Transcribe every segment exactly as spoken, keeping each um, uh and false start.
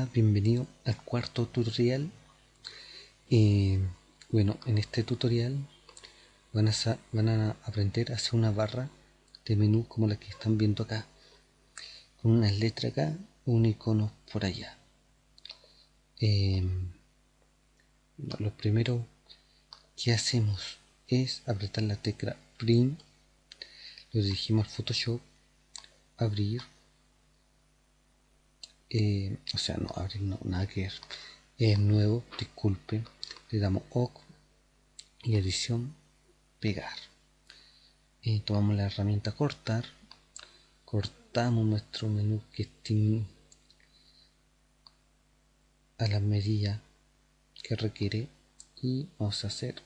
Hola, bienvenido al cuarto tutorial. Eh, bueno, en este tutorial van a, van a aprender a hacer una barra de menú como la que están viendo acá, con unas letras acá, un icono por allá. Eh, lo primero que hacemos es apretar la tecla Print, lo dirigimos al Photoshop, abrir, eh, o sea, no abrir, no, nada que ver, es nuevo, disculpe, le damos OK y edición, pegar. Eh, tomamos la herramienta cortar, cortamos nuestro menú que esté a la medida que requiere y vamos a hacer,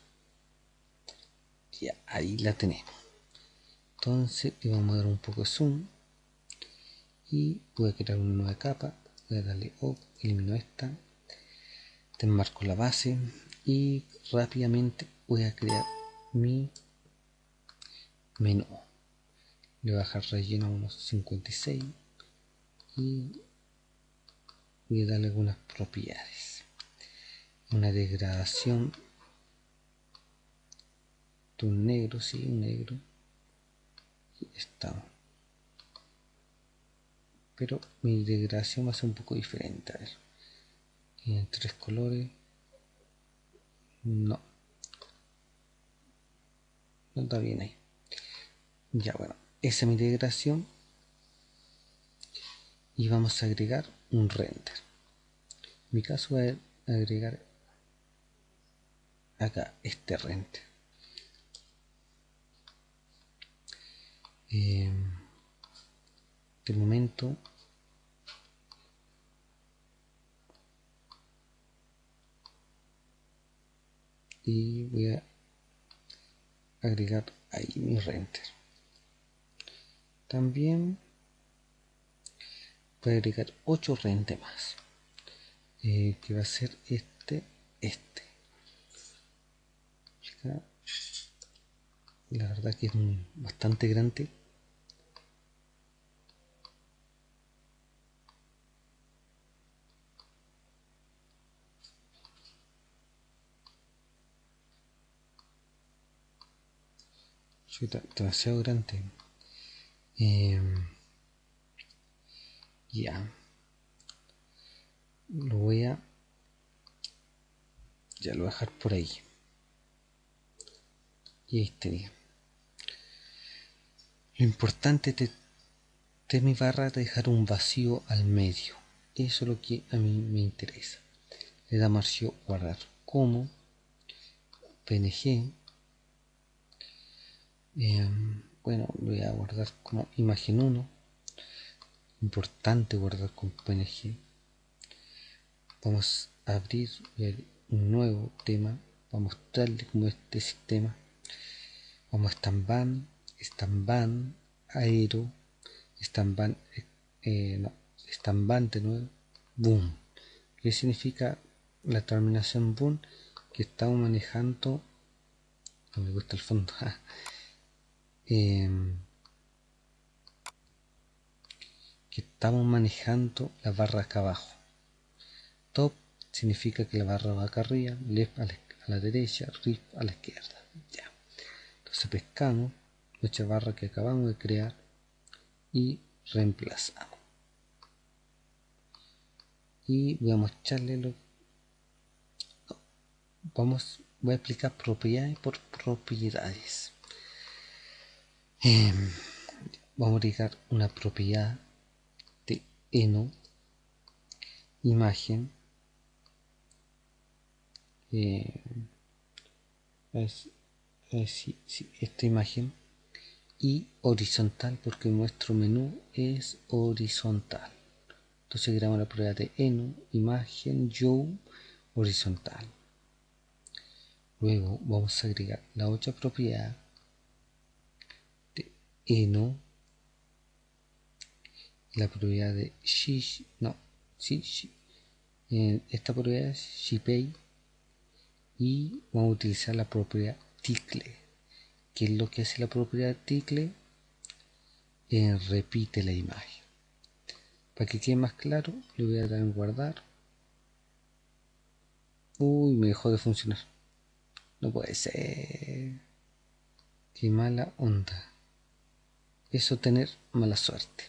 ya ahí la tenemos. Entonces le vamos a dar un poco de zoom y voy a crear una nueva capa, voy a darle OK, elimino esta, desmarco la base y rápidamente voy a crear mi menú. Le voy a bajar relleno a unos cincuenta y seis y voy a darle algunas propiedades, una degradación de un negro, sí, un negro, y está, pero mi degradación va a ser un poco diferente. A ver, en tres colores, no no está bien ahí. Ya, bueno, esa es mi degradación y vamos a agregar un render. En mi caso voy a agregar acá este render. Eh, de momento y voy a agregar ahí mi render. También voy a agregar ocho renders más, eh, que va a ser este, este. Acá, la verdad que es un, bastante grande. Demasiado grande. Eh, ya lo voy a ya lo voy a dejar por ahí y ahí estaría. Lo importante de, de mi barra es dejar un vacío al medio, eso es lo que a mí me interesa. Le damos archivo guardar como png. Eh, bueno, lo voy a guardar como imagen uno, importante guardar con png. Vamos a abrir un nuevo tema para mostrarle cómo es este sistema. Vamos a Stamban, Stamban, Aero, Stamban, eh, no, Stamban de nuevo, Boom. ¿Qué significa la terminación Boom? Que estamos manejando, no me gusta el fondo, eh, que estamos manejando la barra acá abajo. Top significa que la barra va acá arriba, left a la, a la derecha, right a la izquierda. Ya. Entonces pescamos nuestra barra que acabamos de crear y reemplazamos. Y voy a mostrarle lo. No, vamos, voy a explicar propiedades por propiedades. Eh, vamos a agregar una propiedad de eno imagen. Eh, es, es, sí, sí, esta imagen y horizontal porque nuestro menú es horizontal. Entonces creamos la propiedad de eno imagen yo horizontal. Luego vamos a agregar la otra propiedad de eno, la propiedad de shish, no, sí, sí, eh, esta propiedad es shipei y vamos a utilizar la propiedad tickle. ¿Qué es lo que hace la propiedad tickle? Eh, repite la imagen. Para que quede más claro, le voy a dar en guardar Uy, me dejó de funcionar. No puede ser. Qué mala onda. Eso tener mala suerte.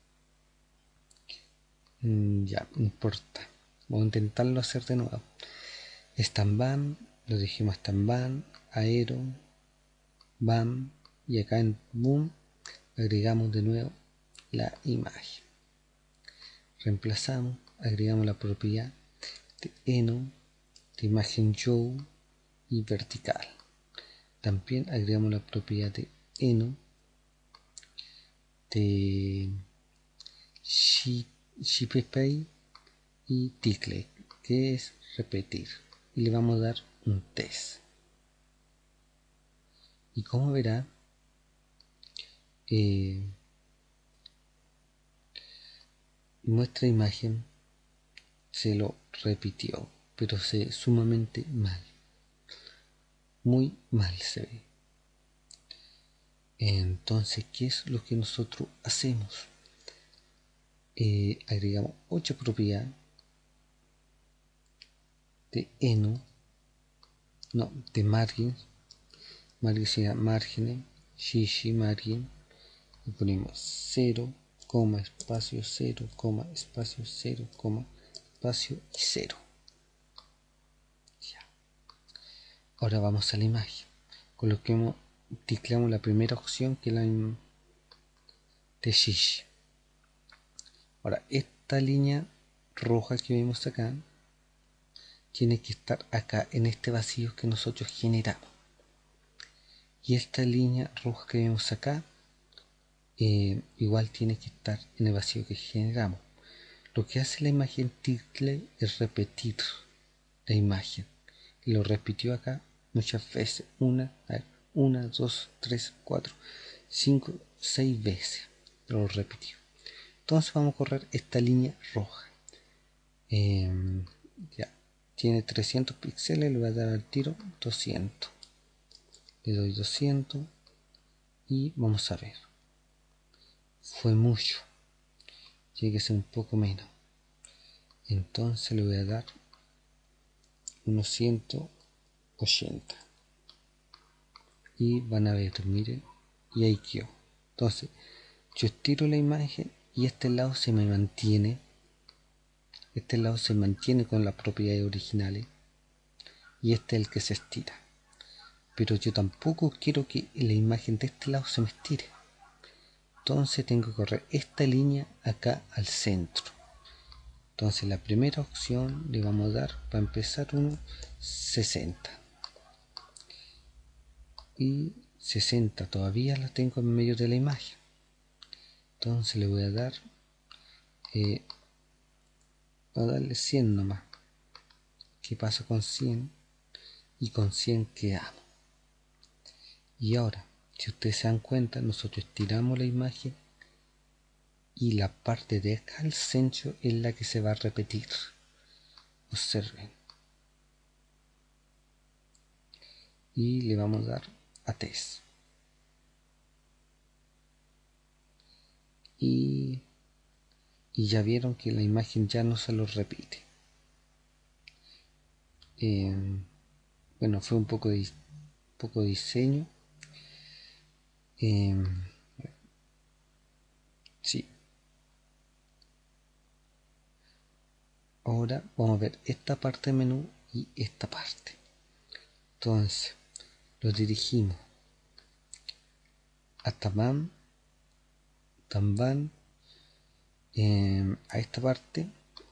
Mm, ya, no importa. Vamos a intentarlo hacer de nuevo. Stand-ban, lo dijimos stand-ban, aero, bam, y acá en boom agregamos de nuevo la imagen. Reemplazamos, agregamos la propiedad de eno, de imagen show y vertical. También agregamos la propiedad de eno, de shipepay y tickle, que es repetir, y le vamos a dar un test. Y como verá, eh, nuestra imagen se lo repitió, pero se ve sumamente mal, muy mal se ve. Entonces, ¿qué es lo que nosotros hacemos? Eh, agregamos ocho propiedades de eno, no, de margin, margin sería márgenes, shishi margin, y ponemos cero, coma, espacio, cero, coma, espacio, cero, coma, espacio y cero. Ya. Ahora vamos a la imagen. Coloquemos, tecleamos la primera opción, que es la de shishi. Ahora, esta línea roja que vemos acá tiene que estar acá en este vacío que nosotros generamos. Y esta línea roja que vemos acá eh, igual tiene que estar en el vacío que generamos. Lo que hace la imagen title es repetir la imagen. Y lo repitió acá muchas veces. Una, a ver, una, dos, tres, cuatro, cinco, seis veces. Lo repitió. Entonces vamos a correr esta línea roja. Eh, ya. Tiene trescientos píxeles, le voy a dar al tiro doscientos. Le doy doscientos y vamos a ver. Fue mucho. Tiene que ser un poco menos. Entonces le voy a dar unos ciento ochenta. Y van a ver, miren, y ahí quedó. Entonces, yo estiro la imagen y este lado se me mantiene. Este lado se mantiene con las propiedades originales. Y este es el que se estira. Pero yo tampoco quiero que la imagen de este lado se me estire. Entonces tengo que correr esta línea acá al centro. Entonces la primera opción le vamos a dar, para empezar, uno sesenta. Y sesenta todavía la tengo en medio de la imagen. Entonces le voy a dar, eh, voy a darle cien nomás. ¿Qué pasa con cien? Y con cien quedamos. Y ahora, si ustedes se dan cuenta, nosotros estiramos la imagen y la parte de acá al centro es la que se va a repetir. Observen. Y le vamos a dar a test. Y, y ya vieron que la imagen ya no se lo repite. Eh, bueno, fue un poco de, poco de diseño. Eh, sí. Ahora vamos a ver esta parte del menú y esta parte. Entonces, lo dirigimos a Taban, Tamban, eh, a esta parte,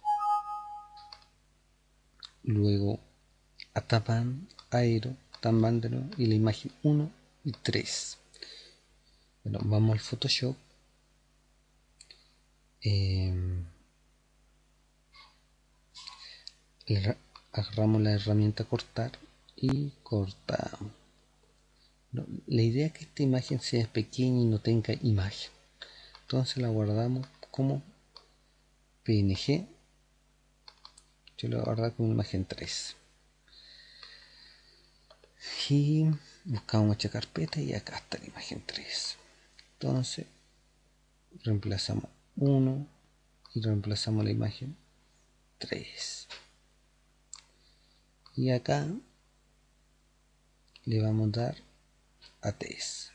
luego a Taban, Aero, Tamban de nuevo, y la imagen uno y tres. Bueno, vamos al Photoshop. Eh, agarramos la herramienta cortar y cortamos. No, la idea es que esta imagen sea pequeña y no tenga imagen. Entonces la guardamos como P N G. Yo lo voy a guardar como imagen tres. Y buscamos mucha carpeta y acá está la imagen tres. Entonces reemplazamos uno y reemplazamos la imagen tres. y acá le vamos a dar a test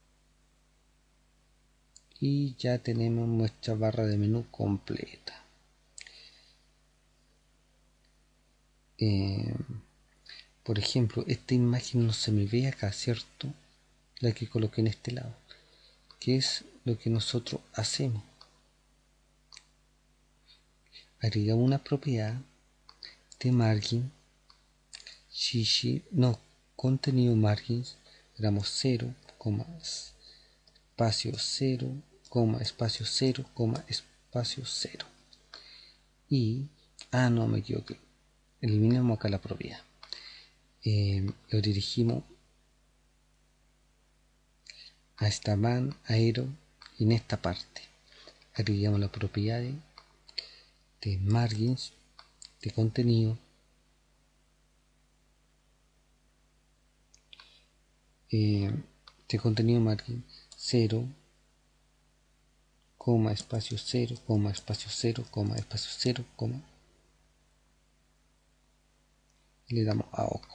y ya tenemos nuestra barra de menú completa. Eh, por ejemplo, esta imagen no se me ve acá, ¿cierto? La que coloqué en este lado, que es lo que nosotros hacemos. Agregamos una propiedad de margin, shishi, no, contenido margins, damos cero, espacio cero, espacio cero, espacio cero. Y, ah no, me equivoqué, eliminamos acá la propiedad. Eh, lo dirigimos a esta van, aero, y en esta parte agregamos la propiedad de, de margins, de contenido, eh, de contenido margin cero, coma, espacio cero, coma, espacio cero, coma, espacio cero, coma, y le damos a OK.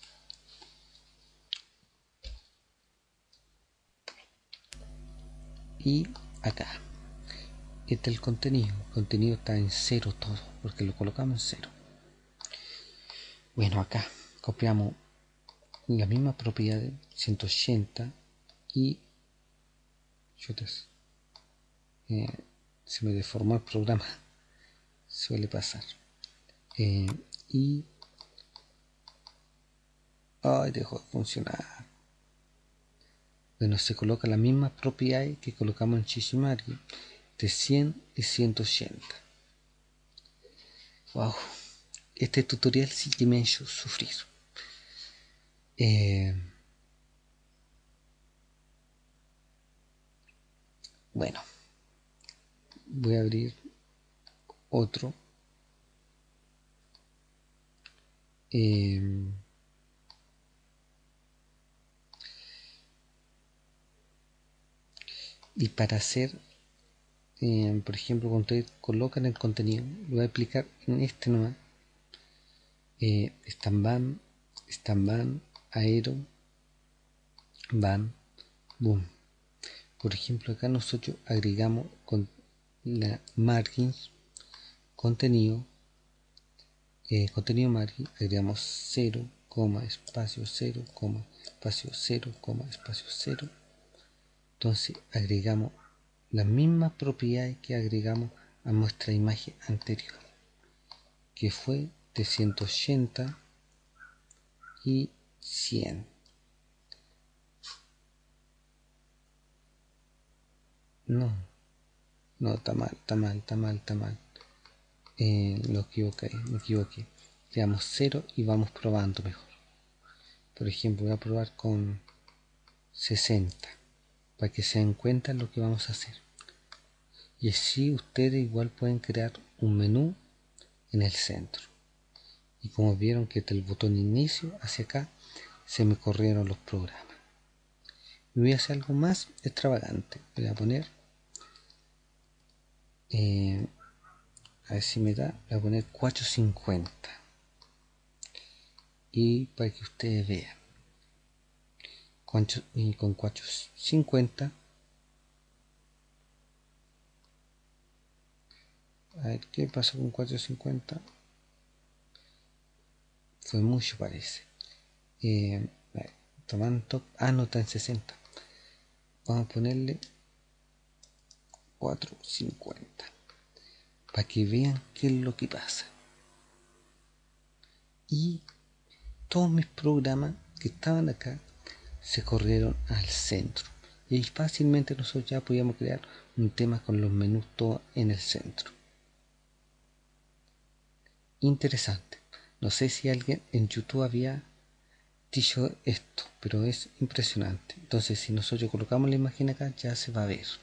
Y acá este es el contenido. El contenido está en cero todo, porque lo colocamos en cero. Bueno, acá copiamos la misma propiedad de ciento ochenta y chutas, eh, se me deformó el programa, suele pasar. Eh, y ay, dejó de funcionar. Bueno, se coloca la misma propiedad que colocamos en Shishimari de cien y ciento ochenta. Wow, este tutorial sí que me ha hecho sufrir. Eh, bueno, voy a abrir otro. Eh, y para hacer, eh, por ejemplo, cuando ustedes colocan el contenido, lo voy a explicar en este nomás. Eh, están van, están van, aero, van, boom. Por ejemplo, acá nosotros agregamos con la margins, contenido, eh, contenido margin, agregamos cero, espacio cero, espacio cero, espacio cero. Entonces agregamos las mismas propiedades que agregamos a nuestra imagen anterior, que fue de ciento ochenta y cien. No, no, está mal, está mal, está mal, está mal. Eh, lo equivoqué, me equivoqué. Le damos cero y vamos probando mejor. Por ejemplo, voy a probar con sesenta, para que se den cuenta lo que vamos a hacer. Y así ustedes igual pueden crear un menú en el centro. Y como vieron que desde el botón inicio hacia acá se me corrieron los programas. Y voy a hacer algo más extravagante. Voy a poner eh, a ver si me da, voy a poner cuatrocientos cincuenta. Y para que ustedes vean, y con cuatrocientos cincuenta, a ver qué pasó con cuatrocientos cincuenta. Fue mucho, parece. Eh, tomando, ah, no, está en sesenta. Vamos a ponerle cuatrocientos cincuenta para que vean qué es lo que pasa. Y todos mis programas que estaban acá se corrieron al centro. Y ahí fácilmente nosotros ya podíamos crear un tema con los menús todos en el centro. Interesante. No sé si alguien en YouTube había dicho esto, pero es impresionante. Entonces, si nosotros colocamos la imagen acá, ya se va a ver.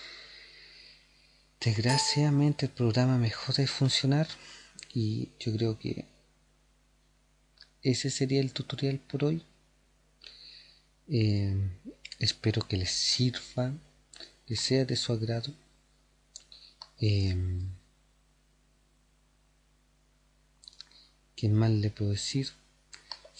Desgraciadamente el programa me dejó de funcionar y yo creo que ese sería el tutorial por hoy. Eh, espero que les sirva, que sea de su agrado. Eh, ¿Qué más le puedo decir?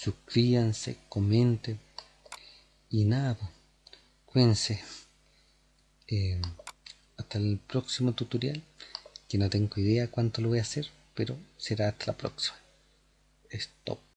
suscríbanse, comenten y nada, pues, cuídense. Eh, hasta el próximo tutorial, que no tengo idea cuánto lo voy a hacer, pero será hasta la próxima. Stop.